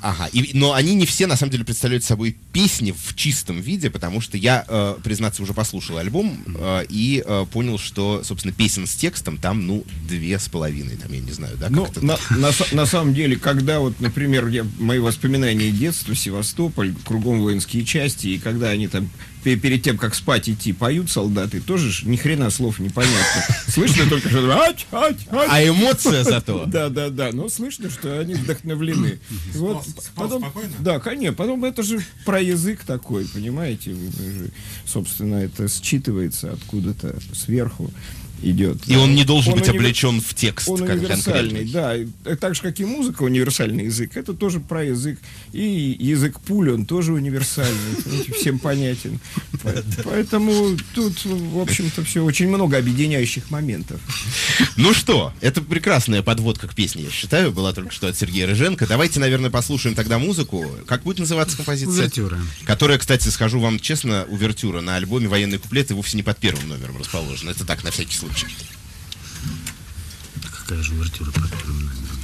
Ага, но они не все, на самом деле, представляют собой песни в чистом виде, потому что я, признаться, уже послушал альбом и понял, что, собственно, песен с текстом там, 2,5, там, я не знаю, да? Ну, на самом деле, когда вот, например, мои воспоминания детства, Севастополь, кругом воинские части, и когда они там перед тем, как спать идти, поют солдаты, тоже ж ни хрена слов непонятно. Слышно только, что... А эмоция зато. Да, но слышно, что они вдохновлены. Вот, потом, да, конечно, потом это же про язык такой, понимаете, собственно, это считывается откуда-то сверху. Идет. И он не должен быть облечен в текст. Он универсальный, да. Так же, как и музыка, универсальный язык. Это тоже про язык. И язык пули, он тоже универсальный. Всем понятен. Поэтому тут, в общем-то, все очень много объединяющих моментов. Ну что, это прекрасная подводка к песне, я считаю. Была только что от Сергея Рыженко. Давайте, наверное, послушаем тогда музыку. Как будет называться композиция? Увертюра. Которая, кстати, скажу вам честно, увертюра на альбоме «Военные куплеты» вовсе не под первым номером расположена. Это так, на всякий случай. Какая же увертюра под первым номером?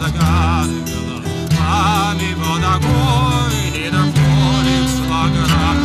Voda goj, ni da polik slagara.